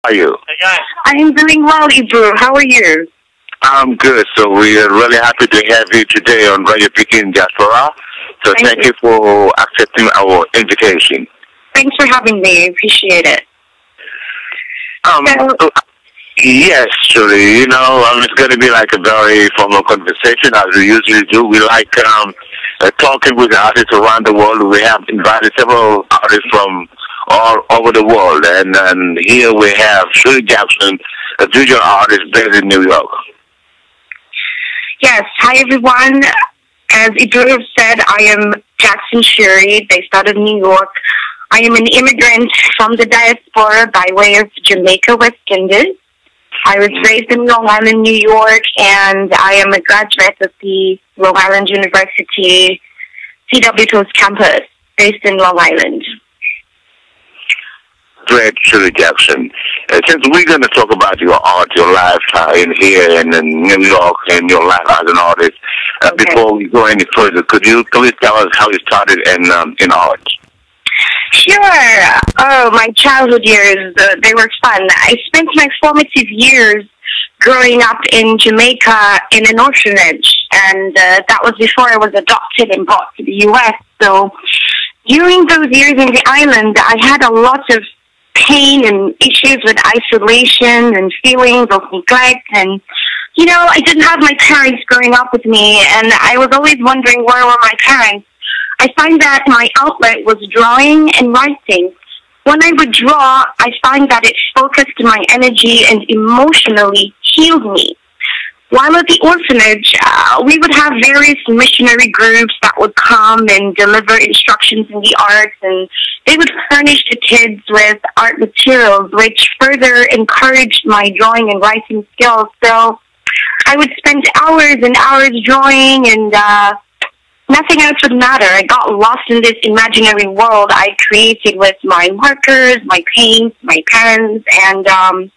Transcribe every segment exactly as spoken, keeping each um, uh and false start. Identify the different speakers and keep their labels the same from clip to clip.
Speaker 1: How are you?
Speaker 2: I am doing well, Ibou. How are you?
Speaker 1: I'm good. So we are really happy to have you today on Radio Pikine Diaspora. So
Speaker 2: thank,
Speaker 1: thank
Speaker 2: you.
Speaker 1: you for accepting our invitation.
Speaker 2: Thanks for having me. I appreciate it.
Speaker 1: Um, so, yes, Shuri. You know, um, it's going to be like a very formal conversation as we usually do. We like um, uh, talking with artists around the world. We have invited several artists from all over the world, and, and here we have Shuri Jackson, a visual artist based in New York.
Speaker 2: Yes. Hi, everyone. As Ibou said, I am Jackson Shuri, based out of New York. I am an immigrant from the diaspora by way of Jamaica, West Indies. I was raised in Long Island, New York, and I am a graduate of the Long Island University C W T O S campus, based in Long Island.
Speaker 1: Great, Shuri Jackson. Uh, since we're going to talk about your art, your life uh, in here in, in New York, and your life as an artist, uh, okay. Before we go any further, could you please tell us how you started in um, in art?
Speaker 2: Sure. Oh, my childhood years, uh, they were fun. I spent my formative years growing up in Jamaica in an orphanage, and uh, that was before I was adopted and brought to the U S. So during those years in the island, I had a lot of pain and issues with isolation and feelings of neglect, and you know, I didn't have my parents growing up with me, and I was always wondering where were my parents. I find that my outlet was drawing and writing. When I would draw, I find that it focused my energy and emotionally healed me. While at the orphanage, uh, we would have various missionary groups that would come and deliver instructions in the arts, and they would furnish the kids with art materials, which further encouraged my drawing and writing skills. So I would spend hours and hours drawing, and uh, nothing else would matter. I got lost in this imaginary world I created with my markers, my paints, my pens, and um,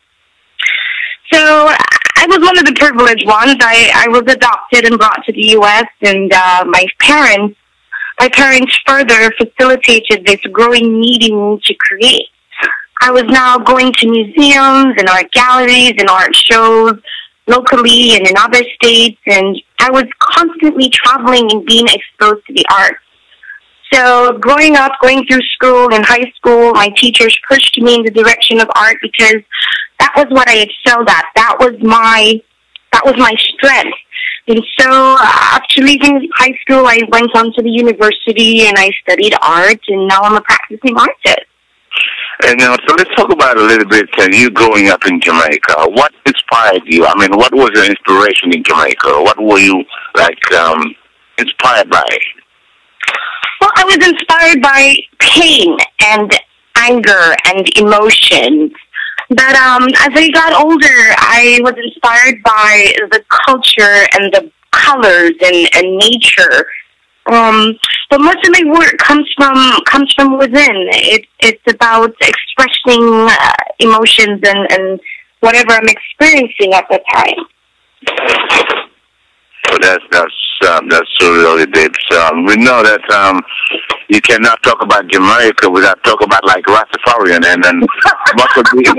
Speaker 2: so I was one of the privileged ones. I, I was adopted and brought to the U S, and uh, my parents, my parents further facilitated this growing need in me to create. I was now going to museums and art galleries and art shows locally and in other states, and I was constantly traveling and being exposed to the arts. So growing up, going through school and high school, my teachers pushed me in the direction of art because that was what I excelled at. That was my, that was my strength. And so uh, after leaving high school, I went on to the university and I studied art, and now I'm a practicing artist.
Speaker 1: And now, so let's talk about a little bit uh, you growing up in Jamaica. What inspired you? I mean, what was your inspiration in Jamaica? What were you, like, um, inspired by?
Speaker 2: Well, I was inspired by pain and anger and emotions. But um, as I got older, I was inspired by the culture and the colors and, and nature. Um, but most of my work comes from comes from within. It, it's about expressing uh, emotions and, and whatever I'm experiencing at the time.
Speaker 1: Well, that's that's um, that's so really deep. So, um, we know that um, you cannot talk about Jamaica without talking about like Rastafarian and then what would be.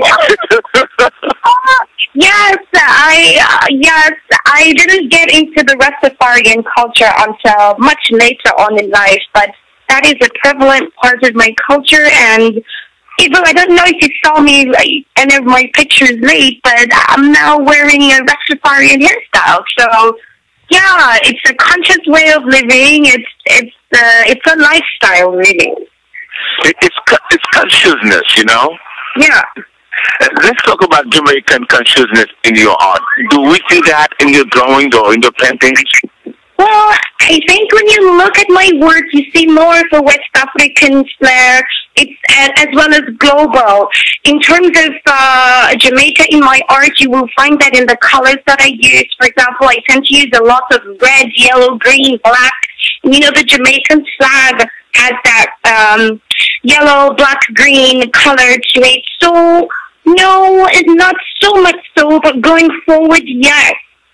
Speaker 2: Yes, I uh, yes I didn't get into the Rastafarian culture until much later on in life, but that is a prevalent part of my culture. And even I don't know if you saw me like any of my pictures late, but I'm now wearing a Rastafarian hairstyle. So. Yeah, it's a conscious way of living. It's it's uh, it's a lifestyle, really.
Speaker 1: It, it's it's consciousness, you know.
Speaker 2: Yeah.
Speaker 1: Uh, let's talk about Jamaican consciousness in your art. Do we see that in your drawings or in your paintings?
Speaker 2: Well, I think when you look at my work, you see more of a West African flair. It's as well as global. In terms of uh, Jamaica in my art, you will find that in the colors that I use. For example, I tend to use a lot of red, yellow, green, black. You know, the Jamaican flag has that um, yellow, black, green color to it. So, no, it's not so much so, but going forward, yes.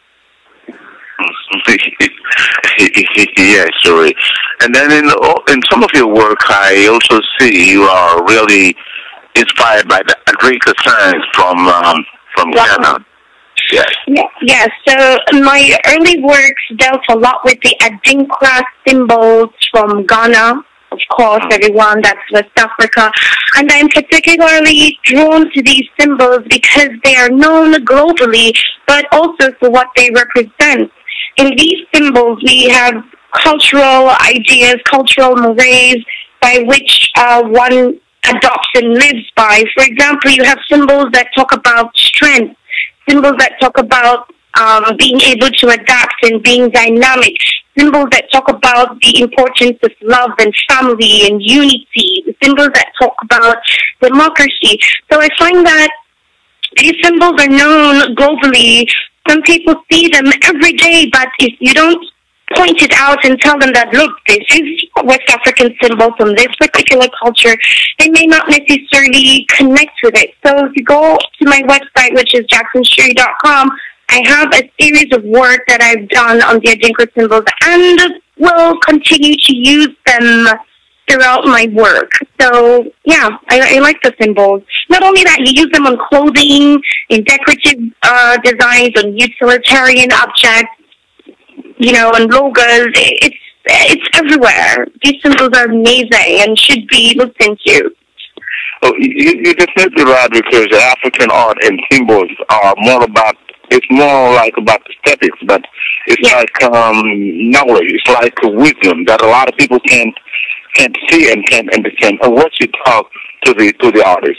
Speaker 1: Yeah, sorry. And then in in some of your work, I also see you are really inspired by the African science from um, from wow. Ghana. Yes.
Speaker 2: Yeah, yeah, so my early works dealt a lot with the Adinkra symbols from Ghana, of course, everyone, that's West Africa. And I'm particularly drawn to these symbols because they are known globally, but also for what they represent. In these symbols, we have cultural ideas, cultural mores by which uh, one adopts and lives by. For example, you have symbols that talk about strength, symbols that talk about um, being able to adapt and being dynamic, symbols that talk about the importance of love and family and unity, the symbols that talk about democracy. So I find that these symbols are known globally. Some people see them every day, but if you don't point it out and tell them that, look, this is a West African symbol from this particular culture, they may not necessarily connect with it. So if you go to my website, which is jackson shuri dot com, I have a series of work that I've done on the Adinkra symbols and will continue to use them throughout my work. So, yeah, I, I like the symbols. Not only that, you use them on clothing, in decorative uh, designs, on utilitarian objects, you know, and logos. It's it's everywhere. These symbols are amazing and should be looked into.
Speaker 1: Oh, you, you're definitely right, because the African art and symbols are more about, it's more like about aesthetics, but it's yeah. like um, knowledge. It's like wisdom that a lot of people can't can't see and can't understand. And what you talk to the to the artists,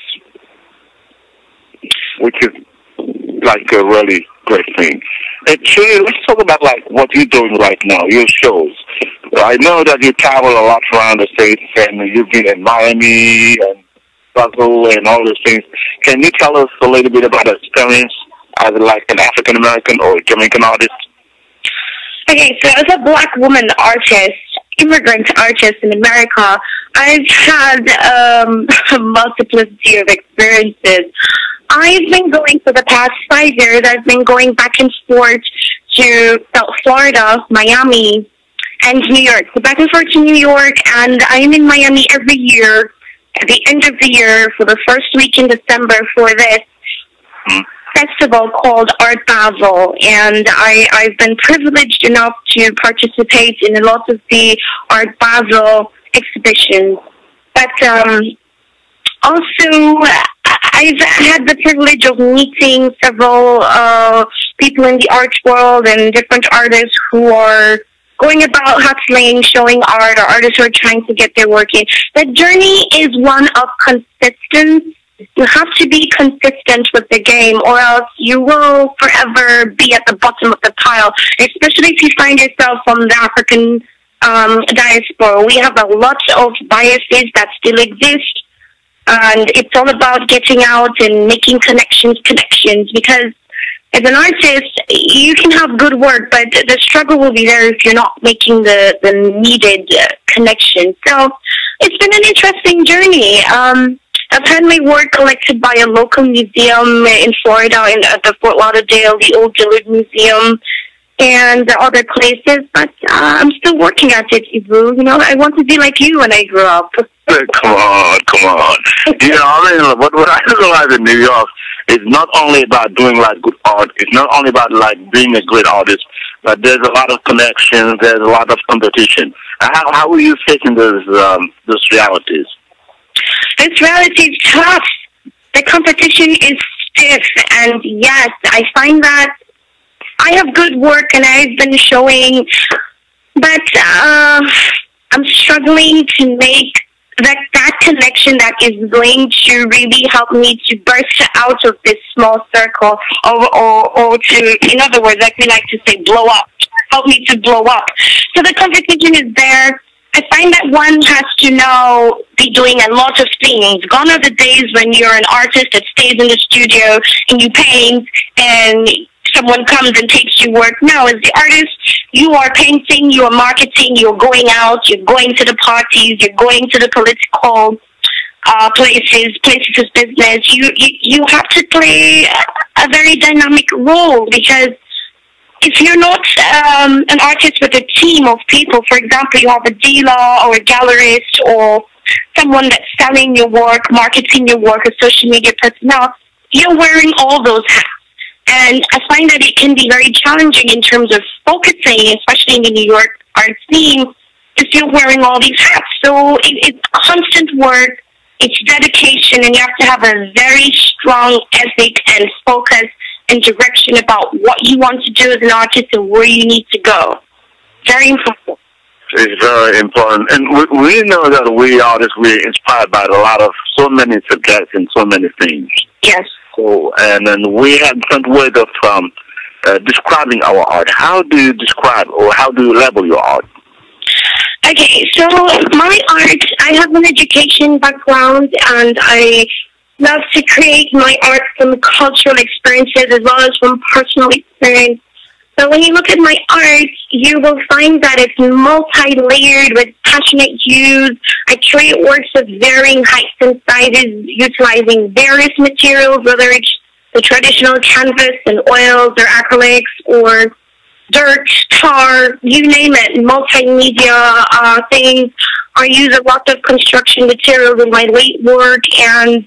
Speaker 1: which is like a really great thing. And Shuri, let's talk about like what you're doing right now, your shows. I know that you travel a lot around the States, and you've been in Miami and Buffalo and all those things. Can you tell us a little bit about the experience as like an African American or Jamaican artist?
Speaker 2: Okay, so as a black woman artist, immigrant artist in America, I've had um, a multiplicity of experiences. I've been going for the past five years, I've been going back and forth to South Florida, Miami, and New York. So back and forth to New York, and I'm in Miami every year at the end of the year for the first week in December for this festival called Art Basel. And I, I've been privileged enough to participate in a lot of the Art Basel exhibitions. But um, also, I've had the privilege of meeting several uh, people in the art world and different artists who are going about hustling, showing art, or artists who are trying to get their work in. The journey is one of consistency. You have to be consistent with the game, or else you will forever be at the bottom of the pile, especially if you find yourself from the African um, diaspora. We have a lot of biases that still exist. And it's all about getting out and making connections, connections, because as an artist, you can have good work, but the struggle will be there if you're not making the, the needed uh, connection. So it's been an interesting journey. Um, I've had my work collected by a local museum in Florida, in uh, the Fort Lauderdale, the Old Dillard Museum, and other places, but uh, I'm still working at it, Ibou. You know, I want to be like you when I grew up.
Speaker 1: Come on, come on. You know, I mean, what, what I realize in New York is not only about doing like good art, it's not only about like being a great artist, but there's a lot of connections, there's a lot of competition. How, how are you facing those, um, those realities?
Speaker 2: This reality is tough. The competition is stiff, and yes, I find that I have good work and I've been showing, but uh, I'm struggling to make that, that connection that is going to really help me to burst out of this small circle, or, or, or to, in other words, like we like to say, blow up. Help me to blow up. So the competition is there. I find that one has to now be doing a lot of things. Gone are the days when you're an artist that stays in the studio and you paint and someone comes and takes your work. No, as the artist, you are painting, you are marketing, you're going out, you're going to the parties, you're going to the political uh, places, places of business. You, you, you have to play a, a very dynamic role, because if you're not um, an artist with a team of people, for example, you have a dealer or a gallerist or someone that's selling your work, marketing your work, a social media personnel, you're wearing all those hats. And I find that it can be very challenging in terms of focusing, especially in the New York art scene, if you're wearing all these hats. So it, it's constant work, it's dedication, and you have to have a very strong ethic and focus and direction about what you want to do as an artist and where you need to go. Very important.
Speaker 1: It's very important. And we, we know that we artists, we're inspired by a lot of so many subjects and so many things.
Speaker 2: Yes.
Speaker 1: So, and then we have different ways of um, uh, describing our art. How do you describe or how do you label your art?
Speaker 2: Okay, so my art, I have an education background, and I love to create my art from cultural experiences as well as from personal experience. So when you look at my art, you will find that it's multi-layered with passionate hues. I create works of varying heights and sizes, utilizing various materials, whether it's the traditional canvas and oils or acrylics or dirt, tar, you name it, multimedia uh, things. I use a lot of construction materials in my late work, and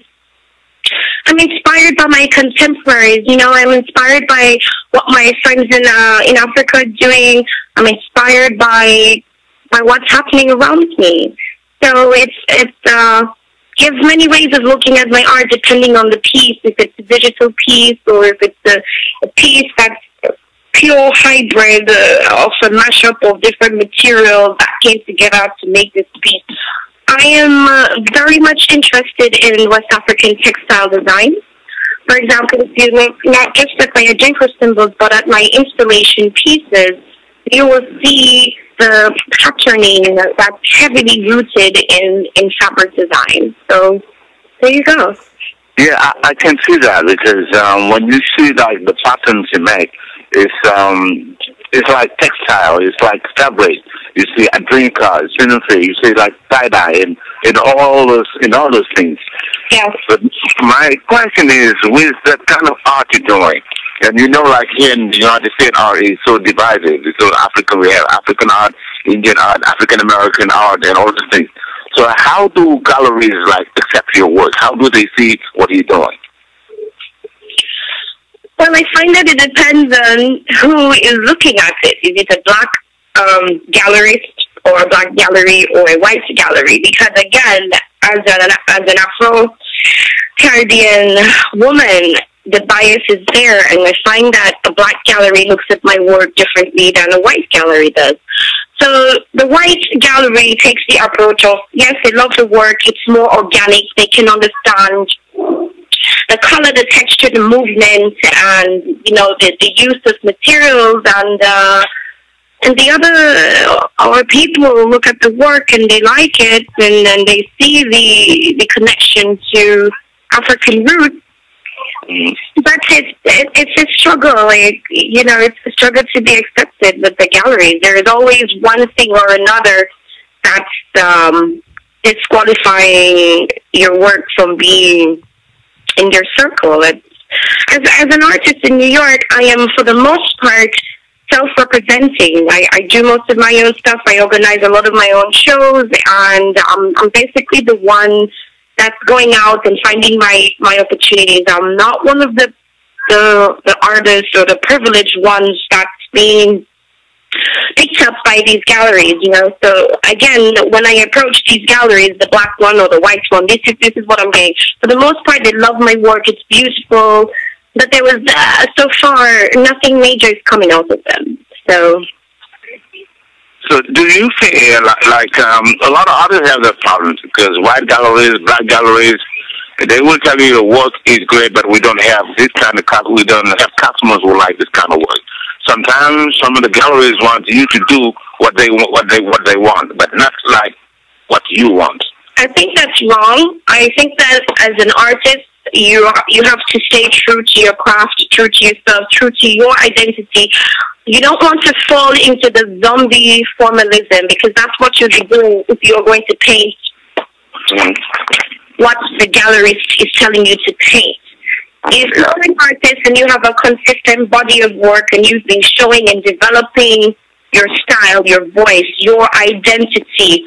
Speaker 2: I'm inspired by my contemporaries. You know, I'm inspired by what my friends in uh, in Africa are doing. I'm inspired by by what's happening around me. So it's it's uh, gives many ways of looking at my art depending on the piece. If it's a digital piece or if it's a, a piece that's pure hybrid uh, of a mashup of different materials that came together to make this piece. I am uh, very much interested in West African textile design. For example, if you look not just at my Ajinko symbols, but at my installation pieces, you will see the patterning that's heavily rooted in, in fabric design. So there you go.
Speaker 1: Yeah, I, I can see that because um, when you see like the patterns you make, it's um, it's like textile, it's like fabric. You see Ajinko, Sinfi, you see like tie-dye, and in all those in all those things.
Speaker 2: Yes.
Speaker 1: But my question is, with that kind of art you're doing, and you know, like here in the United States, art is so divided. So African, we have African art, Indian art, African American art, and all those things. So how do galleries like accept your work? How do they see what you're doing?
Speaker 2: Well, I find that it depends on who is looking at it. Is it a black um, gallerist or a black gallery or a white gallery? Because again, as an, as an Afro-Caribbean woman, the bias is there, and I find that a black gallery looks at my work differently than a white gallery does. So the white gallery takes the approach of, yes, they love the work, it's more organic, they can understand the color, the texture, the movement, and, you know, the, the use of materials, and uh, and the other, our people look at the work and they like it, and, and they see the the connection to African roots. But it's, it, it's a struggle, like, you know, it's a struggle to be accepted with the galleries. There is always one thing or another that's um, disqualifying your work from being in their circle. It's, as, as an artist in New York, I am, for the most part, self-representing. I, I do most of my own stuff. I organize a lot of my own shows, and um, I'm basically the one that's going out and finding my, my opportunities. I'm not one of the, the the artists or the privileged ones that's being picked up by these galleries, you know. So again, when I approach these galleries, the black one or the white one, this is this is what I'm getting. For the most part, they love my work. It's beautiful, but there was uh, so far nothing major is coming out of them. So.
Speaker 1: So do you feel like, like um, a lot of artists have that problem because white galleries, black galleries, they will tell you the work is great, but we don't have this kind of customers. We don't have customers who like this kind of work. Sometimes some of the galleries want you to do what they want, what they what they want, but not like what you want.
Speaker 2: I think that's wrong. I think that as an artist, you you have to stay true to your craft, true to yourself, true to your identity. You don't want to fall into the zombie formalism, because that's what you'll be doing if you're going to paint mm-hmm. what the gallerist is telling you to paint. If you're an artist and you have a consistent body of work and you've been showing and developing your style, your voice, your identity,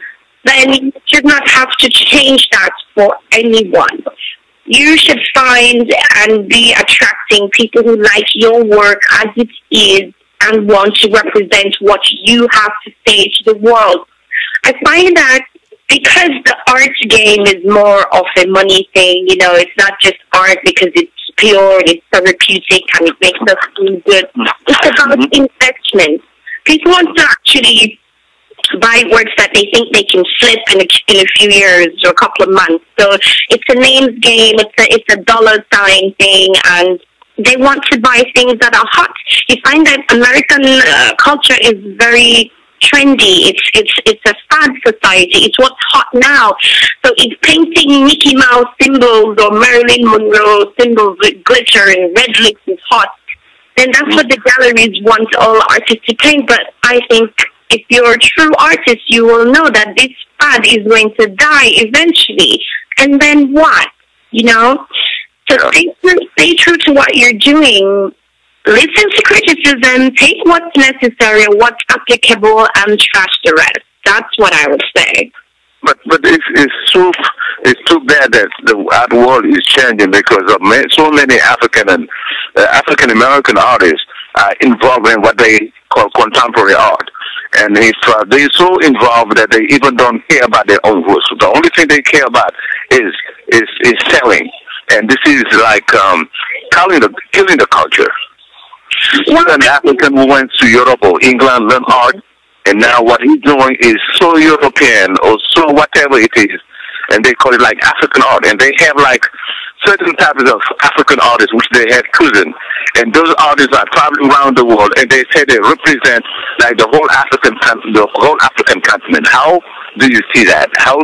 Speaker 2: then you should not have to change that for anyone. You should find and be attracting people who like your work as it is and want to represent what you have to say to the world. I find that because the art game is more of a money thing, you know, it's not just art because it's pure, it's therapeutic, and it makes us feel good. It's about investment. People want to actually buy works that they think they can flip in a, in a few years or a couple of months. So it's a names game, it's a, it's a dollar sign thing, and they want to buy things that are hot. You find that American uh, culture is very trendy. It's it's it's a fad society. It's what's hot now. So if painting Mickey Mouse symbols or Marilyn Monroe symbols with glitter and red lips is hot, then that's what the galleries want all artists to paint. But I think if you're a true artist, you will know that this fad is going to die eventually. And then what? You know? So stay true, stay true to what you're doing. Listen to criticism, take what's necessary, what's applicable, and trash the rest. That's what I would say.
Speaker 1: But but it's it's too it's too bad that the art world is changing because of ma- so many African and uh, African American artists are involved in what they call contemporary art. And if uh, they're so involved that they even don't care about their own works, the only thing they care about is is is selling. And this is like um, killing the killing the culture. Well, an African who went to Europe or England learned art, and now what he's doing is so European or so whatever it is, and they call it like African art. And they have like certain types of African artists which they have chosen, and those artists are traveling around the world, and they say they represent like the whole African the whole African continent. How do you see that? How?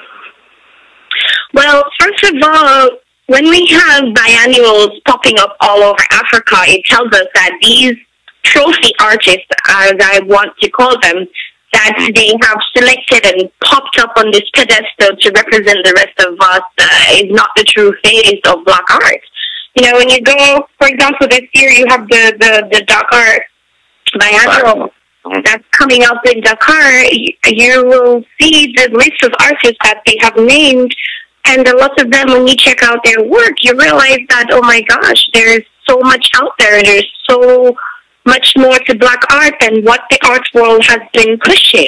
Speaker 2: Well, first of all, when we have biannuals popping up all over Africa, it tells us that these trophy artists, as I want to call them, that they have selected and popped up on this pedestal to represent the rest of us uh, is not the true face of black art. You know, when you go, for example, this year you have the, the, the Dakar biannual that's coming up in Dakar, you will see the list of artists that they have named. And a lot of them, when you check out their work, you realize that, oh my gosh, there's so much out there. There's so much more to black art than what the art world has been pushing.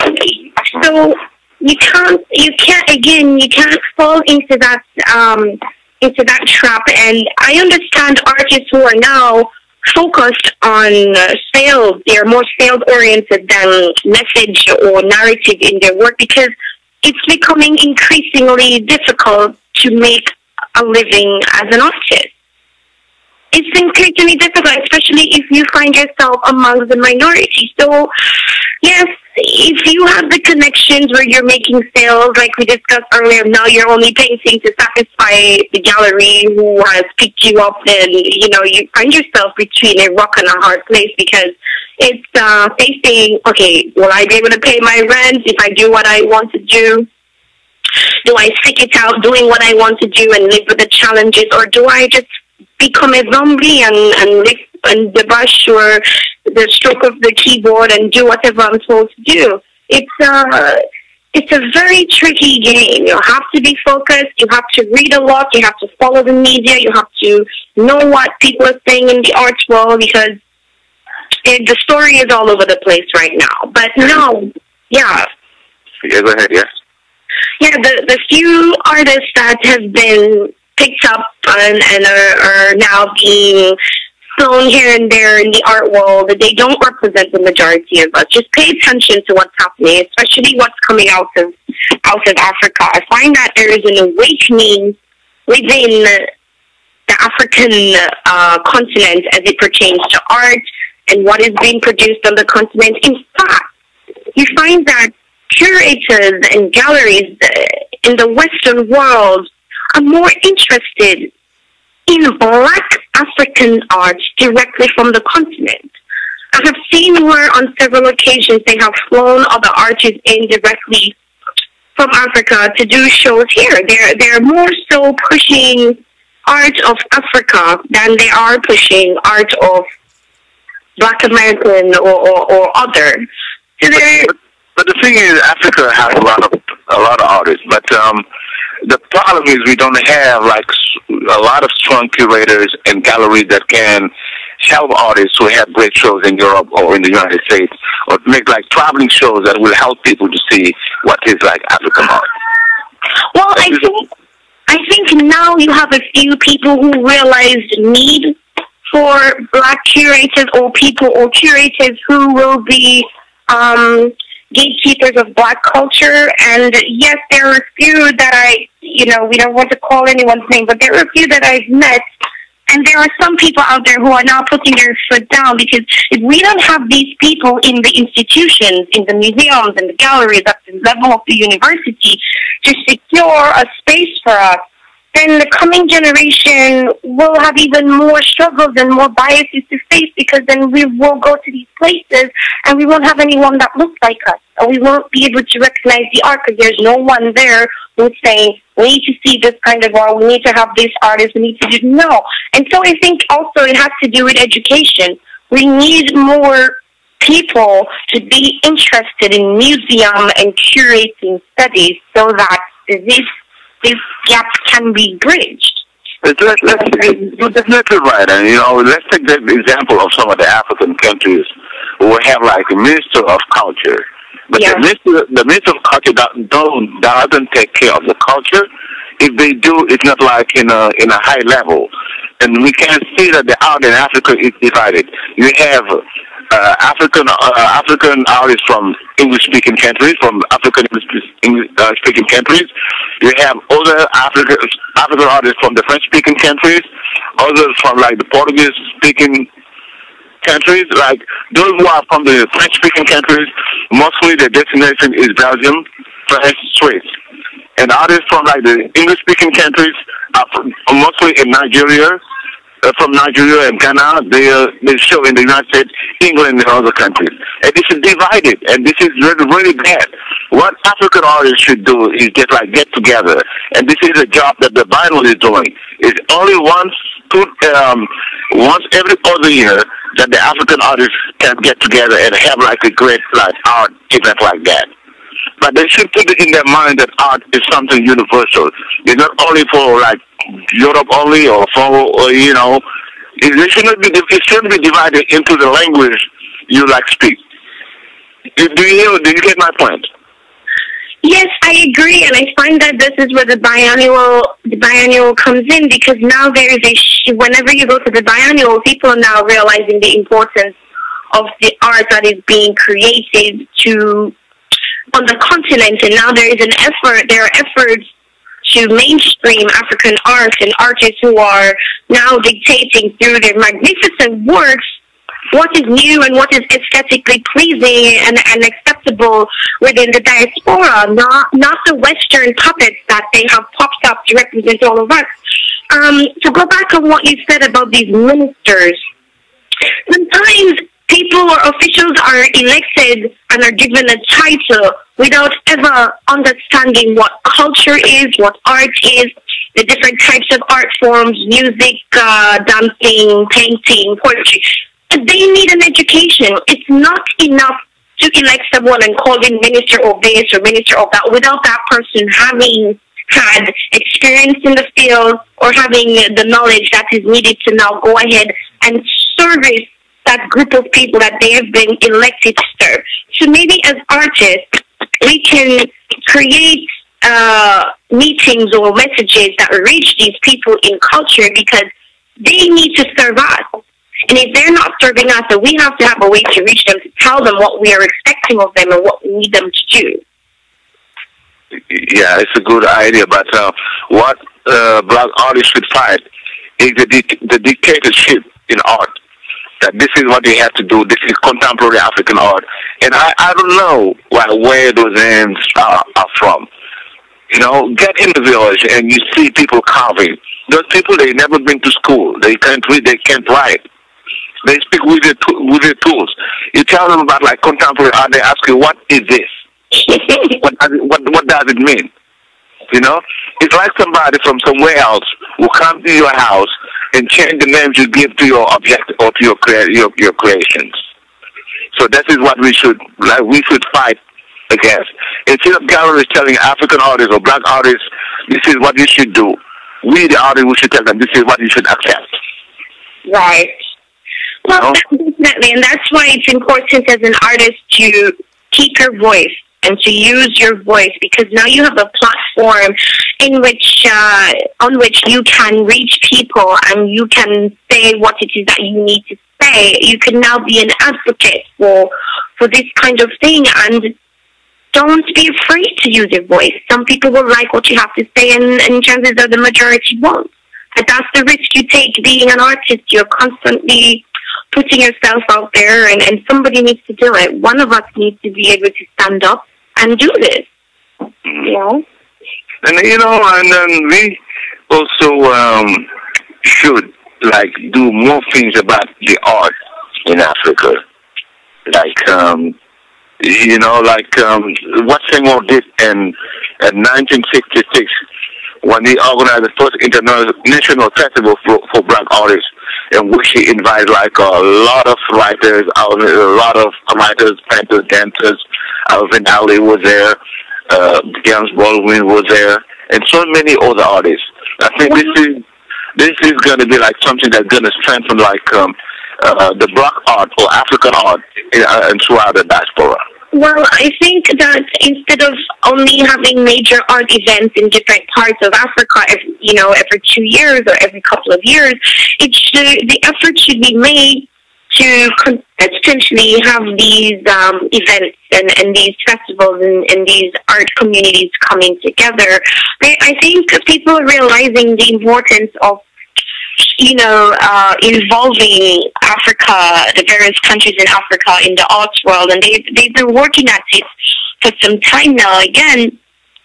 Speaker 2: So you can't, you can't, again, you can't fall into that, um, into that trap. And I understand artists who are now focused on uh, sales. They're more sales-oriented than message or narrative in their work because it's becoming increasingly difficult to make a living as an artist. It's increasingly difficult, especially if you find yourself among the minority. So, yes, if you have the connections where you're making sales, like we discussed earlier, now you're only painting to satisfy the gallery who has picked you up, then, you know, you find yourself between a rock and a hard place because it's uh, facing, okay, will I be able to pay my rent if I do what I want to do? Do I stick it out doing what I want to do and live with the challenges, or do I just become a zombie and, and live and the brush or the stroke of the keyboard and do whatever I'm supposed to do? It's uh, it's a very tricky game. You have to be focused. You have to read a lot. You have to follow the media. You have to know what people are saying in the art world because it, the story is all over the place right now. But no, yeah.
Speaker 1: Yeah, go ahead, yes.
Speaker 2: Yeah, the, the few artists that have been picked up and, and are, are now being flown here and there in the art world, they don't represent the majority of us. Just pay attention to what's happening, especially what's coming out of out of Africa. I find that there is an awakening within the African uh, continent as it pertains to art and what is being produced on the continent. In fact, you find that curators and galleries in the Western world are more interested in black African art directly from the continent. I have seen where on several occasions they have flown other artists in directly from Africa to do shows here. They're, they're more so pushing art of Africa than they are pushing art of black American or, or, or other. So
Speaker 1: but, but the thing is, Africa has a lot of a lot of artists. But um, the problem is we don't have like a lot of strong curators and galleries that can help artists who have great shows in Europe or in the United States, or make like traveling shows that will help people to see what is like African art.
Speaker 2: Well, I think I think now you have a few people who realize the need for black curators or people or curators who will be um, gatekeepers of black culture. And yes, there are a few that I, you know, we don't want to call anyone's name, but there are a few that I've met. And there are some people out there who are now putting their foot down, because if we don't have these people in the institutions, in the museums and the galleries at the level of the university to secure a space for us, then the coming generation will have even more struggles and more biases to face, because then we will go to these places and we won't have anyone that looks like us. Or we won't be able to recognize the art because there's no one there who's saying, we need to see this kind of art, we need to have this artist, we need to do, no. And so I think also it has to do with education. We need more people to be interested in museum and curating studies so that this this gap can be bridged.
Speaker 1: Let's, let's, let's, you're definitely right. And, you know, let's take the example of some of the African countries who have like a minister of culture. But yeah. the, minister, the minister of culture don't, don't, doesn't take care of the culture. If they do, it's not like in a, in a high level. And we can see that the art in Africa is divided. You have uh, African uh, African artists from English-speaking countries, from African English-speaking countries. You have other African African artists from the French-speaking countries, others from like the Portuguese-speaking countries. Like those who are from the French-speaking countries, mostly the destination is Belgium, France, Swiss. And artists from like the English-speaking countries are from, mostly in Nigeria. Uh, from Nigeria and Ghana, they uh, they show in the United States, England, and other countries. And this is divided, and this is really, really bad. What African artists should do is just like get together, and this is a job that the Bible is doing. It's only once, two, um, once every other year that the African artists can get together and have like a great like art event like that. But they should put it in their mind that art is something universal. It's not only for like Europe only, or for, or, you know, it shouldn't be it shouldn't be divided into the language you like speak. Do you hear? Do you get my point?
Speaker 2: Yes, I agree, and I find that this is where the biannual the biannual comes in, because now there is a sh whenever you go to the biannual, people are now realizing the importance of the art that is being created to on the continent, and now there is an effort. There are efforts to mainstream African art and artists who are now dictating through their magnificent works what is new and what is aesthetically pleasing and, and acceptable within the diaspora, not not the Western puppets that they have popped up to represent all of us. Um, to go back on what you said about these ministers, sometimes people or officials are elected and are given a title without ever understanding what culture is, what art is, the different types of art forms, music, uh, dancing, painting, poetry. They need an education. It's not enough to elect someone and call in minister of this or minister of that without that person having had experience in the field or having the knowledge that is needed to now go ahead and service that group of people that they have been elected to serve. So maybe as artists, we can create uh, meetings or messages that reach these people in culture, because they need to serve us. And if they're not serving us, then we have to have a way to reach them, to tell them what we are expecting of them and what we need them to do.
Speaker 1: Yeah, it's a good idea, but uh, what uh, black artists should fight is the, di the dictatorship in art. That this is what they have to do. This is contemporary African art, and I, I don't know well, where those names are, are from. You know, get in the village and you see people carving. Those people, they never been to school. They can't read. They can't write. They speak with their with their tools. You tell them about like contemporary art. They ask you, "What is this? what, does it, what what does it mean?" You know, it's like somebody from somewhere else will come to your house and change the names you give to your object or to your, crea your your creations. So that is what we should like. We should fight against. Instead of galleries telling African artists or black artists, this is what you should do, we, the artists, we should tell them this is what you should accept.
Speaker 2: Right. Well,
Speaker 1: You know?
Speaker 2: definitely, and that's why it's important as an artist to keep your voice and to use your voice, because now you have a platform in which, uh, on which you can reach people and you can say what it is that you need to say. You can now be an advocate for for this kind of thing, and don't be afraid to use your voice. Some people will like what you have to say, and, and chances are the majority won't. But that's the risk you take being an artist. You're constantly putting yourself out there, and, and somebody needs to do it. One of us needs to be able to stand up and do this. You know?
Speaker 1: And, you know, and then we also um, should, like, do more things about the art in Africa. Like, um, you know, like um, what Senghor did in, in nineteen sixty-six when he organized the first international festival for, for black artists, in which he invited like a lot of writers, a lot of writers, painters, dancers. Alvin Ali was there, uh, James Baldwin was there, and so many other artists. I think this is this is going to be like something that's going to strengthen like um, uh, the black art or African art in, uh, and throughout the diaspora.
Speaker 2: Well, I think that instead of only having major art events in different parts of Africa, every, you know, every two years or every couple of years, it should, the effort should be made to consistently have these um, events and, and these festivals and, and these art communities coming together. I, I think people are realizing the importance of, you know, uh, involving Africa, the various countries in Africa in the arts world, and they've, they've been working at it for some time now. Again,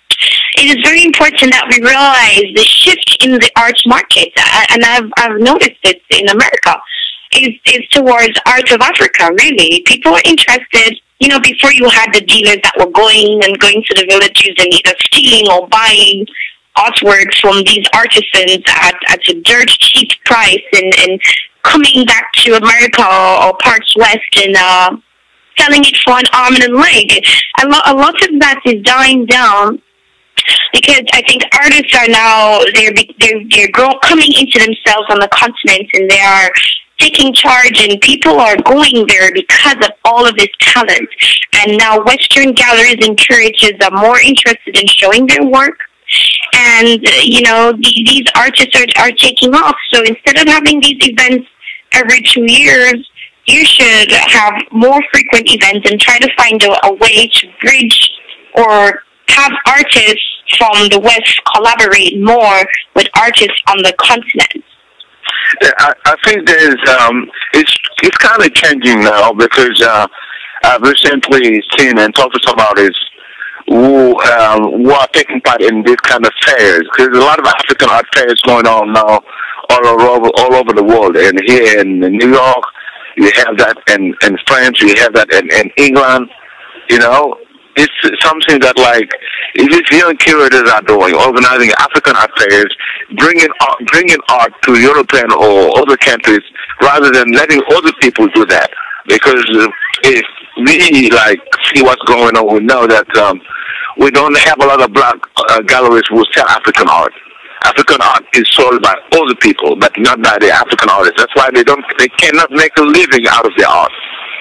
Speaker 2: it is very important that we realize the shift in the arts market, and I've, I've noticed it in America, is, is towards art of Africa, really. People are interested. You know, before you had the dealers that were going and going to the villages and either stealing or buying artwork from these artisans at, at a dirt cheap price and, and coming back to America or, or parts west and uh, selling it for an arm and a leg. A, lo- a lot of that is dying down because I think artists are now, they're, they're, they're grow, coming into themselves on the continent, and they are taking charge, and people are going there because of all of this talent. And now Western galleries and curators are more interested in showing their work. And, uh, you know, the, these artists are, are taking off. So instead of having these events every two years, you should have more frequent events and try to find a, a way to bridge or have artists from the West collaborate more with artists on the continent.
Speaker 1: Yeah, I, I think there's, um, it's, it's kind of changing now because uh, I've recently seen and talked to some artists who, um, who are taking part in this kind of fairs. Because there's a lot of African art fairs going on now all over all over the world. And here in New York, you have that, in, in France, you have that in, in England. You know, it's something that, like, these young curators are doing, organizing African art fairs, bringing art, bringing art to European or other countries rather than letting other people do that. Because if we, like, see what's going on, we know that um, we don't have a lot of black uh, galleries who sell African art. African art is sold by other people, but not by the African artists. That's why they don't, they cannot make a living out of their art.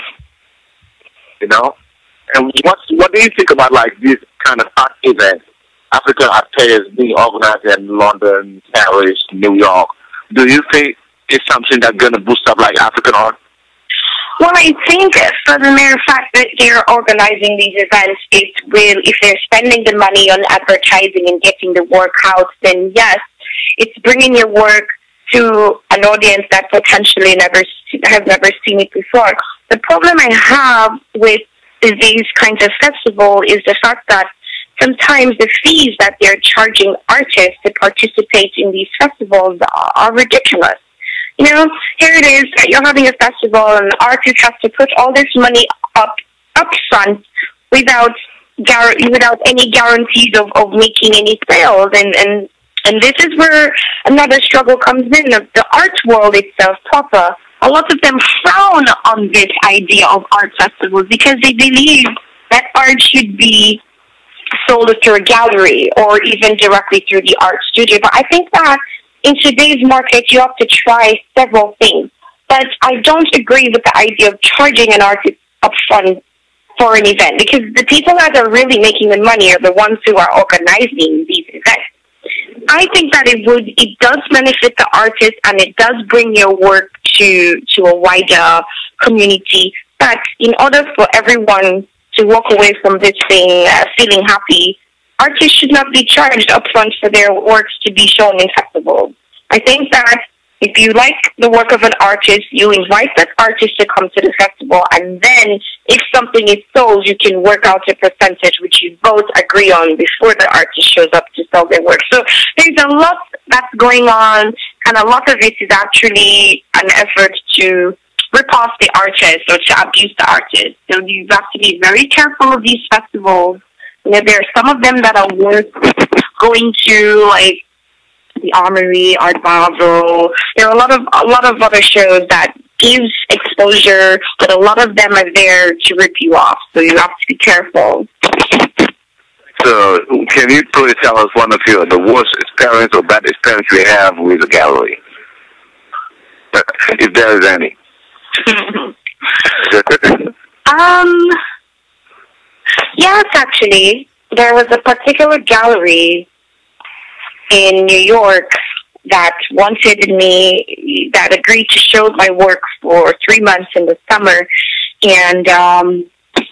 Speaker 1: You know? And what what do you think about, like, these kind of art events, African art fairs being organized in London, Paris, New York? Do you think it's something that's going to boost up, like, African art?
Speaker 2: Well, I think for the mere fact that they're organizing these events, it will, if they're spending the money on advertising and getting the work out, then yes, it's bringing your work to an audience that potentially never has never seen it before. The problem I have with these kinds of festivals is the fact that sometimes the fees that they're charging artists to participate in these festivals are, are ridiculous. You know, here it is, you're having a festival and the artist has to put all this money up up front without gar- without any guarantees of, of making any sales. And, and, and this is where another struggle comes in. The, the art world itself proper, a lot of them frown on this idea of art festivals because they believe that art should be sold through a gallery or even directly through the art studio. But I think that in today's market, you have to try several things. But I don't agree with the idea of charging an artist upfront for an event, because the people that are really making the money are the ones who are organizing these events. I think that it would, it does benefit the artist and it does bring your work to to a wider community. But in order for everyone to walk away from this thing uh, feeling happy, artists should not be charged upfront for their works to be shown in festivals. I think that if you like the work of an artist, you invite that artist to come to the festival, and then if something is sold, you can work out a percentage which you both agree on before the artist shows up to sell their work. So there's a lot that's going on, and a lot of it is actually an effort to rip off the artist or to abuse the artist. So you have to be very careful of these festivals. You know, there are some of them that are worth going to, like the Armory, Art Basel. There are a lot of a lot of other shows that gives exposure, but a lot of them are there to rip you off. So you have to be careful.
Speaker 1: So, can you please tell us one of your the worst experience or bad experience you have with the gallery, if there is any?
Speaker 2: um. Yes, actually, there was a particular gallery in New York that wanted me, that agreed to show my work for three months in the summer. And um,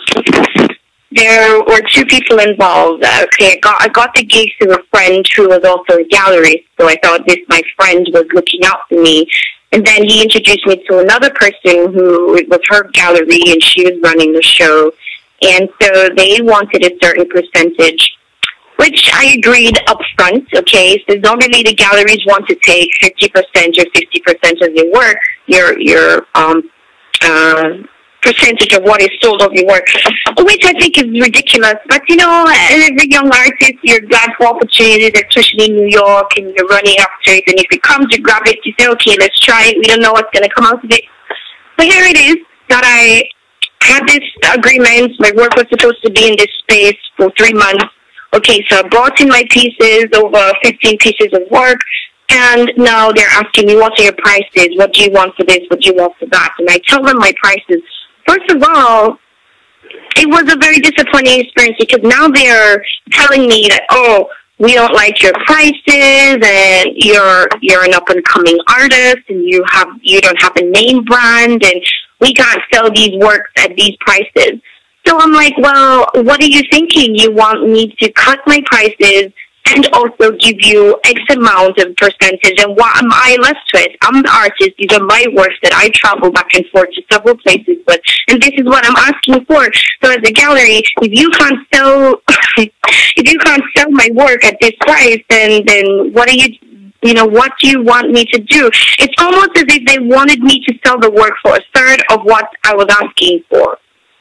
Speaker 2: there were two people involved. Okay, I got, I got the gig through a friend who was also a gallerist, so I thought this, my friend, was looking out for me. And then he introduced me to another person who, it was her gallery, and she was running the show. And so they wanted a certain percentage, which I agreed up front, okay? So normally the galleries want to take fifty percent or fifty percent of your work, your your um, uh, percentage of what is sold of your work, which I think is ridiculous. But, you know, as a young artist, you're glad for opportunities, especially in New York, and you're running after it. And if it comes, you grab it, you say, okay, let's try it. We don't know what's going to come out of it. But here it is that I had this agreement. My work was supposed to be in this space for three months. Okay, so I brought in my pieces, over fifteen pieces of work, and now they're asking me, what are your prices? What do you want for this? What do you want for that? And I tell them my prices. First of all, it was a very disappointing experience, because now they're telling me that, oh, we don't like your prices, and you're you're an up-and-coming artist, and you have you don't have a name brand, and we can't sell these works at these prices. So I'm like, well, what are you thinking? You want me to cut my prices and also give you X amount of percentage, and what am I left with? I'm the artist. These are my works that I travel back and forth to several places with, and this is what I'm asking for. So as a gallery, if you can't sell, if you can't sell my work at this price, then then what are you? You know, what do you want me to do? It's almost as if they wanted me to sell the work for a third of what I was asking for,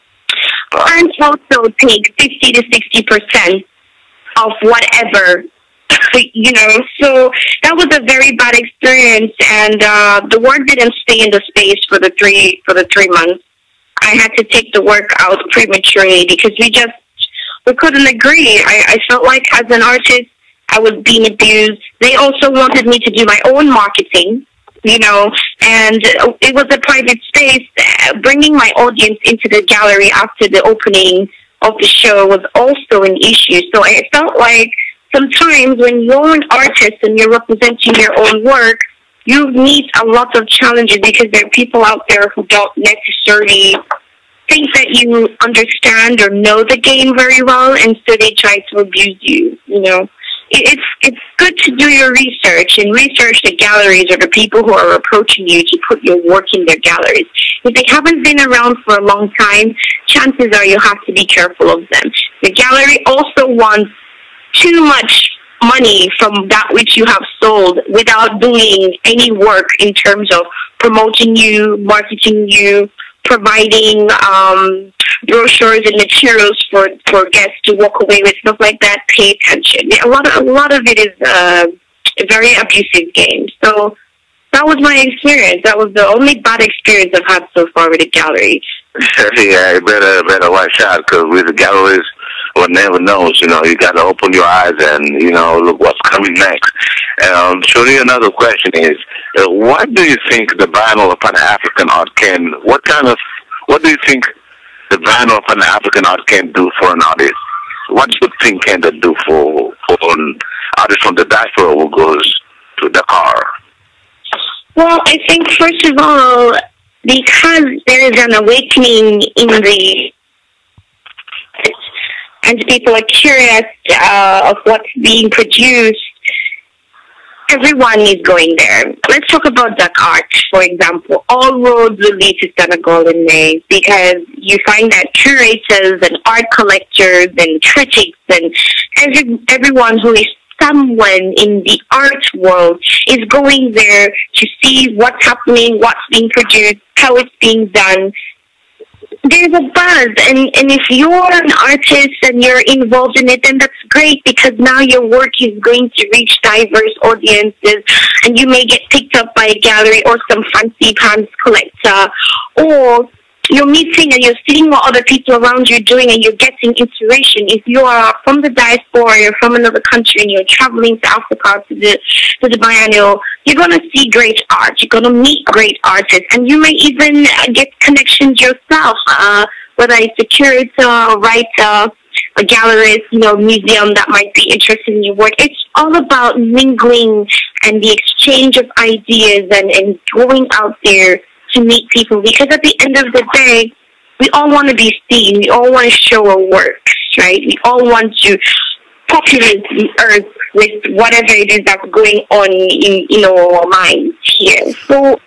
Speaker 2: and also take fifty to sixty percent of whatever, you know. So that was a very bad experience, and uh, the work didn't stay in the space for the three for the three months. I had to take the work out prematurely because we just we couldn't agree. I, I felt like as an artist, I was being abused. They also wanted me to do my own marketing, you know, and it was a private space. Bringing my audience into the gallery after the opening of the show was also an issue. So I felt like sometimes when you're an artist and you're representing your own work, you meet a lot of challenges because there are people out there who don't necessarily think that you understand or know the game very well, and so they try to abuse you, you know. It's it's good to do your research and research the galleries or the people who are approaching you to put your work in their galleries. If they haven't been around for a long time, chances are you have to be careful of them. The gallery also wants too much money from that which you have sold without doing any work in terms of promoting you, marketing you, providing um, brochures and materials for, for guests to walk away with, stuff like that. Pay attention. A lot of a lot of it is uh, a very abusive game. So that was my experience. That was the only bad experience I've had so far with the gallery.
Speaker 1: Yeah, you better better watch out because with the galleries, one never knows. You know, you got to open your eyes and you know look what's coming next. Um, Shuri, another question is, uh, what do you think the vinyl of Pan-African art can? What kind of what do you think the vinyl of Pan-African art can do for an artist? What good thing can that do for for an artist from the diaspora who goes to Dakar?
Speaker 2: Well, I think first of all, because there is an awakening in the and people are curious uh, of what's being produced, everyone is going there. Let's talk about Dakar, for example. All roads will lead to Senegal in May because you find that curators and art collectors and critics and every, everyone who is someone in the art world is going there to see what's happening, what's being produced, how it's being done. There's a buzz, and, and if you're an artist and you're involved in it, then that's great because now your work is going to reach diverse audiences and you may get picked up by a gallery or some fancy pants collector, or you're meeting and you're seeing what other people around you are doing and you're getting inspiration. If you are from the diaspora, you're from another country and you're traveling to Africa to the to the biennial, you're going to see great art. You're going to meet great artists and you may even get connections yourself, uh, whether it's a curator, a writer, a gallerist, you know, museum that might be interested in your work. It's all about mingling and the exchange of ideas and, and going out there to meet people, because at the end of the day, we all want to be seen. We all want to show our works, right? We all want to populate the earth with whatever it is that's going on in, in our minds here. So,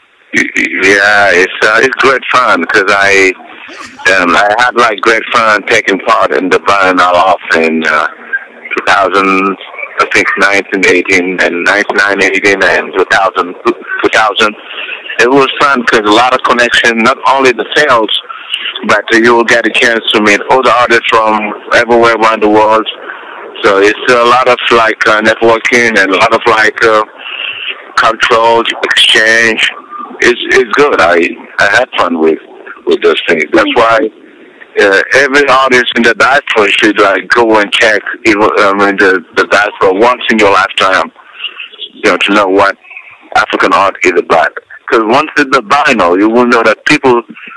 Speaker 1: yeah, it's uh, it's great fun because I um, I had like great fun taking part in the biennial off in uh, two thousand, I think nineteen eighteen and ninety-nine eighteen and two thousand two thousand. It was fun because a lot of connection, not only the sales, but uh, you will get a chance to meet other artists from everywhere around the world. So it's a lot of like uh, networking and a lot of like uh, cultural exchange. It's it's good. I I had fun with with those things. That's why uh, every artist in the diaspora should like go and check even um, in the the diaspora once in your lifetime, you know, to know what African art is about. Because once in the vinyl, you will know that people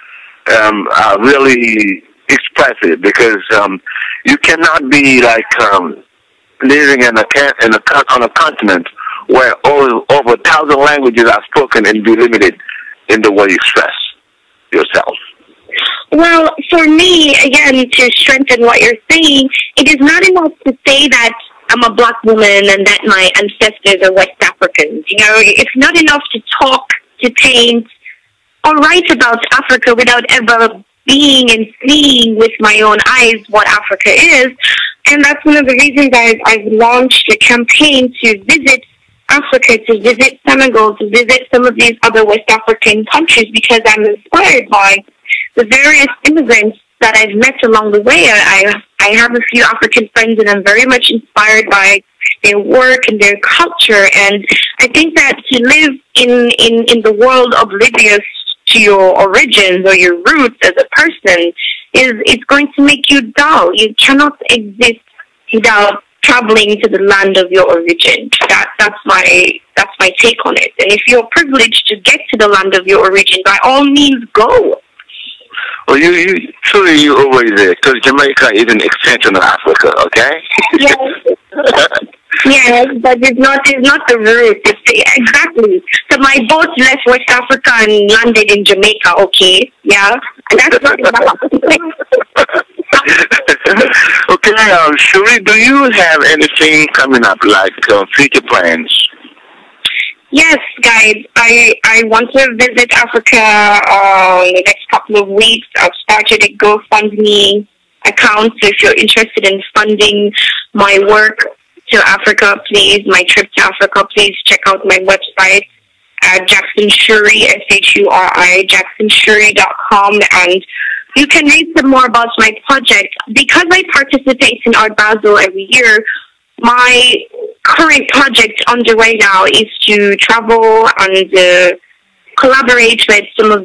Speaker 1: um, are really expressive. Because um, you cannot be like um, living in a can- in a con- on a continent where over, over a thousand languages are spoken and be limited in the way you express yourself.
Speaker 2: Well, for me, again, to strengthen what you're saying, it is not enough to say that I'm a black woman and that my ancestors are West Africans. You know, it's not enough to talk, to paint, or write about Africa without ever being and seeing with my own eyes what Africa is. And that's one of the reasons I've, I've launched a campaign to visit Africa, to visit Senegal, to visit some of these other West African countries, because I'm inspired by the various immigrants that I've met along the way. I, I have a few African friends and I'm very much inspired by their work and their culture. And I think that to live in, in, in the world oblivious to your origins or your roots as a person is it's going to make you dull. You cannot exist without traveling to the land of your origin. That that's my that's my take on it. And if you're privileged to get to the land of your origin, by all means go.
Speaker 1: Well, you, you truly you always there because Jamaica is an extension of Africa, okay?
Speaker 2: Yes. Yes, but it's not it's not the root. It's the, exactly. So my boat left West Africa and landed in Jamaica, okay? Yeah. And that's not enough.
Speaker 1: Okay, um, Shuri, do you have anything coming up, like uh, future plans?
Speaker 2: Yes, guys. I I want to visit Africa uh, in the next couple of weeks. I've started a GoFundMe account, so if you're interested in funding my work to Africa, please, my trip to Africa, please check out my website at Jackson Shuri, S H U R I, jackson shuri dot com, and you can read some more about my project. Because I participate in Art Basel every year, my current project underway now is to travel and uh, collaborate with some of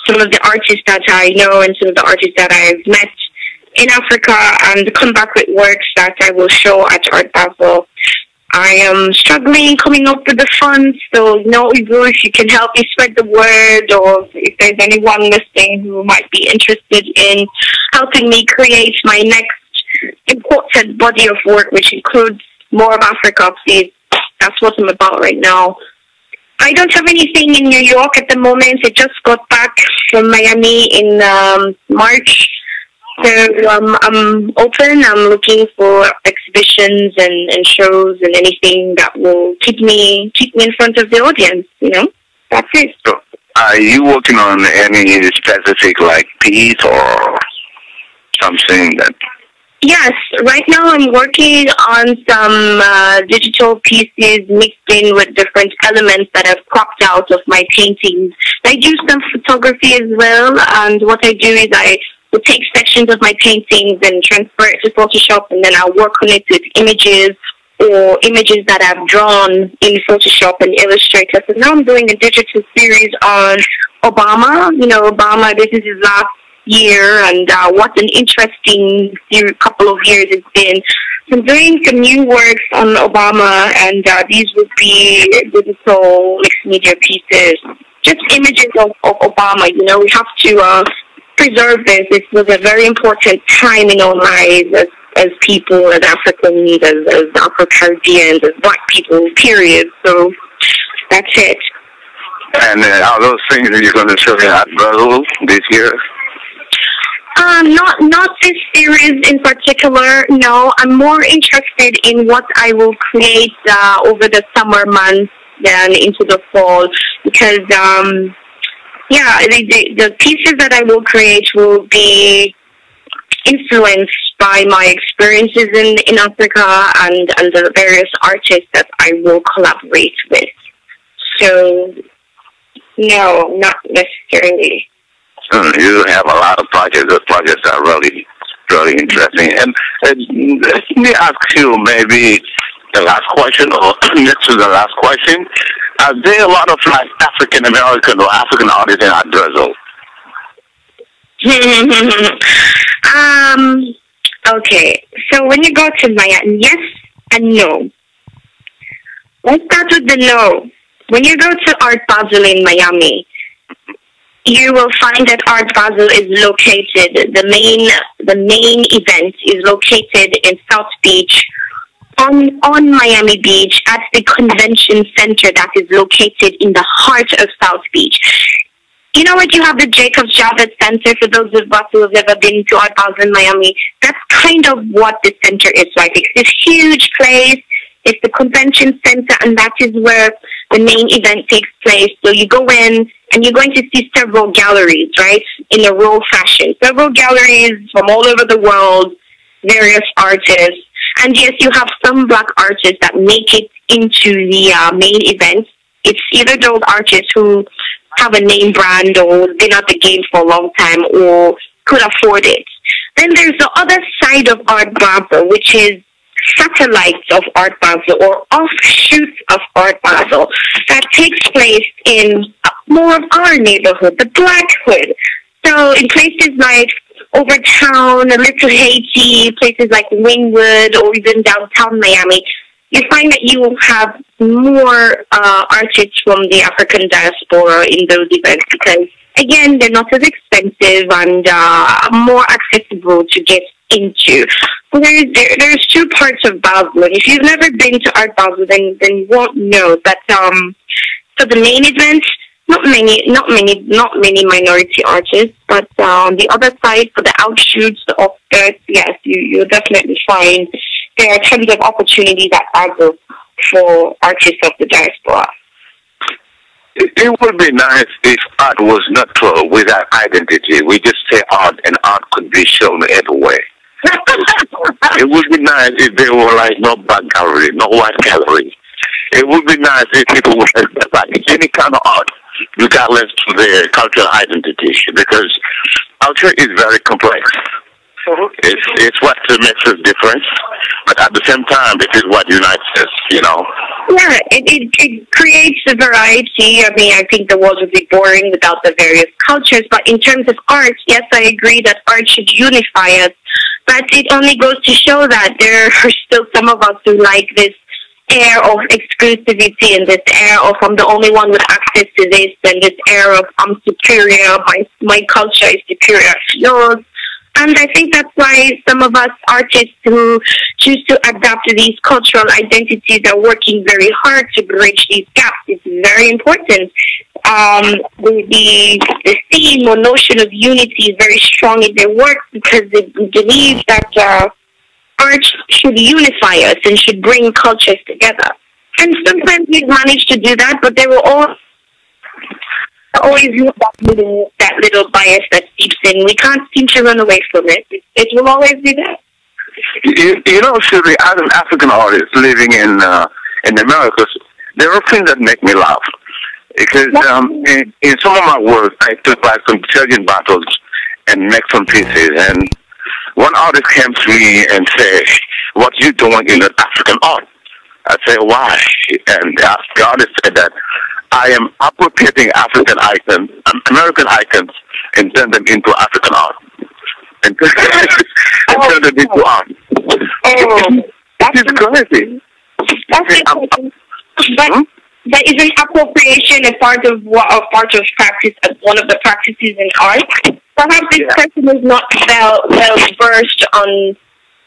Speaker 2: some of the artists that I know and some of the artists that I've met in Africa and come back with works that I will show at Art Basel. I am struggling coming up with the funds, so you know, Ibou, if you can help me spread the word, or if there's anyone listening who might be interested in helping me create my next important body of work, which includes more of Africa, please. That's what I'm about right now. I don't have anything in New York at the moment. I just got back from Miami in um, March. So um, I'm open. I'm looking for exhibitions and, and shows and anything that will keep me keep me in front of the audience. You know, that's it.
Speaker 1: So, are you working on any specific like piece or something that?
Speaker 2: Yes, right now I'm working on some uh, digital pieces mixed in with different elements that I've cropped out of my paintings. I do some photography as well, and what I do is I will take sections of my paintings and transfer it to Photoshop, and then I'll work on it with images or images that I've drawn in Photoshop and Illustrator. So now I'm doing a digital series on Obama. You know, Obama, this is his last year, and uh, what an interesting few, couple of years it's been. So I'm doing some new works on Obama, and uh, these would be digital mixed media pieces, just images of, of Obama. You know, we have to uh, preserve this. This was a very important time in our lives as, as people, as Africans, as, as Afro-Caribbeans, as Black people, period. So that's it.
Speaker 1: And uh, are those things that you're going to show at Basel this year?
Speaker 2: Um, not not this series in particular. No, I'm more interested in what I will create uh, over the summer months than into the fall, because um, yeah, the, the the pieces that I will create will be influenced by my experiences in in Africa and and the various artists that I will collaborate with. So no, not necessarily.
Speaker 1: You have a lot of projects. Those projects are really, really interesting. And, and let me ask you maybe the last question, or next to the last question. Are there a lot of like African American or African artists in Art Basel?
Speaker 2: um. Okay. So when you go to Miami, yes and no. Let's start with the no. When you go to Art Basel in Miami, you will find that Art Basel is located, the main the main event is located in South Beach, on on Miami Beach, at the convention center that is located in the heart of South Beach. You know what, you have the Jacob Javits Center, for those of us who have ever been to Art Basel in Miami. That's kind of what the center is like. It's this huge place. It's the convention center, and that is where the main event takes place. So you go in, and you're going to see several galleries, right, in a row fashion. Several galleries from all over the world, various artists. And yes, you have some Black artists that make it into the uh, main event. It's either those artists who have a name brand or been at the game for a long time or could afford it. Then there's the other side of Art Basel, which is satellites of Art Basel or offshoots of Art Basel that takes place in more of our neighborhood, the Black Hood. So in places like Overtown, Little Haiti, places like Wynwood, or even downtown Miami, you find that you will have more uh, artists from the African diaspora in those events because, again, they're not as expensive and uh, more accessible to get into. So there's, there, there's two parts of Basel. If you've never been to Art Basel, then, then you won't know that. Um, so the main event, not many, not many, not many minority artists, but uh, on the other side, for the outshoots, the offskirts, yes, you you'll definitely find there are tons of opportunities at Basel for artists of the diaspora.
Speaker 1: It, it would be nice if art was not uh, without identity. We just say art, and art could be shown everywhere. It would be nice if there were like no black gallery, no white gallery. It would be nice if people would accept like any kind of art, regardless of their cultural identity, because culture is very complex. It's it's what makes a difference, but at the same time, it is what unites us. You know.
Speaker 2: Yeah, it, it it creates a variety. I mean, I think the world would be boring without the various cultures. But in terms of art, yes, I agree that art should unify us. But it only goes to show that there are still some of us who like this air of exclusivity and this air of I'm the only one with access to this, and this air of I'm superior, my my culture is superior to yours. And I think that's why some of us artists who choose to adapt to these cultural identities are working very hard to bridge these gaps. It's very important. Um, the, the, the theme or notion of unity is very strong in their work because they believe that uh, art should unify us and should bring cultures together. And sometimes we've managed to do that, but they will all always use that little, that little bias that seeps in. We can't seem to run away from it. It, it will always be there.
Speaker 1: You, you know, Shuri, as an African artist living in uh, in the Americas, there are things that make me laugh. Because um, in, in some of my work, I took like some Italian battles and make some pieces. And one artist came to me and said, "What you doing in an African art?" I said, "Why?" And the artist said that I am appropriating African icons, um, American icons, and turn them into African art. And, and turn them into art.
Speaker 2: Oh,
Speaker 1: that's crazy.
Speaker 2: That's interesting. But, hmm? but isn't appropriation a part of what a part of practice, one of the practices in art? Perhaps this yeah. person is not well well versed on,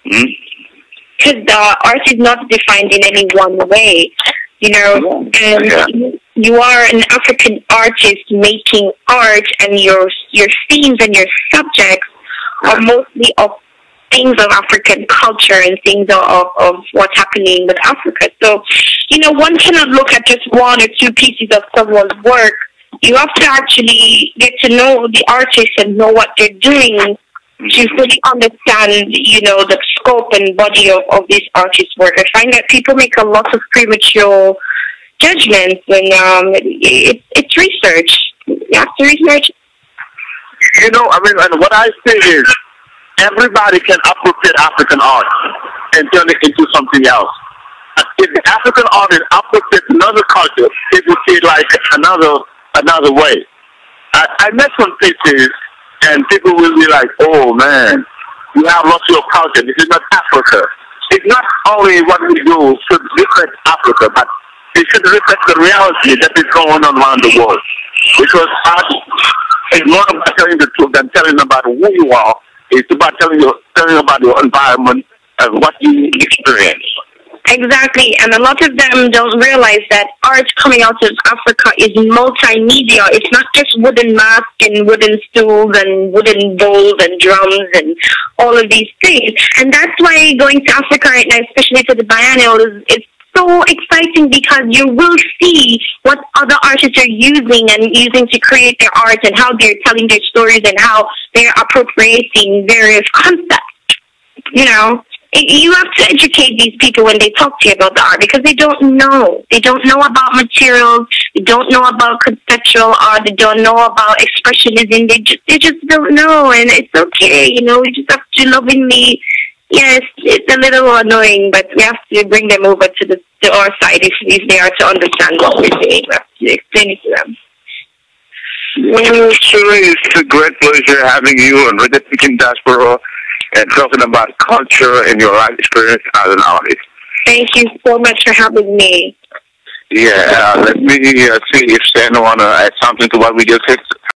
Speaker 2: because hmm? the art is not defined in any one way. You know, and yeah. you, you are an African artist making art, and your your themes and your subjects are mostly of things of African culture and things of, of what's happening with Africa. So, you know, one cannot look at just one or two pieces of someone's work. You have to actually get to know the artist and know what they're doing to fully understand, you know, the scope and body of, of this artist's work. I find that people make a lot of premature judgments, and um, it, it, it's research. You have to research.
Speaker 1: You know, I mean, and what I say is, everybody can appropriate African art and turn it into something else. If the African artist appropriates another culture, it will see like another another way. I, I met some pieces, and people will be like, "Oh man, you have lost your culture. This is not Africa." It's not only what we do should reflect Africa, but it should reflect the reality that is going on around the world. Because art is more about telling the truth than telling about who you are. It's about telling you, telling about your environment and what you experience.
Speaker 2: Exactly, and a lot of them don't realize that art coming out of Africa is multimedia. It's not just wooden masks and wooden stools and wooden bowls and drums and all of these things. And that's why going to Africa right now, especially for the biennial, is, is so exciting, because you will see what other artists are using and using to create their art, and how they're telling their stories, and how they're appropriating various concepts, you know. You have to educate these people when they talk to you about the art, because they don't know. They don't know about materials. They don't know about conceptual art. They don't know about expressionism. They just, they just don't know, and it's okay. You know, we just have to lovingly. Yes, it's a little annoying, but we have to bring them over to the to our side if if they are to understand what we're doing. We have to explain it to them.
Speaker 1: Well, Shuri, it's a great pleasure having you on the Pikine Diaspora and talking about culture and your life experience as an artist.
Speaker 2: Thank you so much for having me.
Speaker 1: Yeah, uh, let me uh, see if Stan want to add something to what we just said.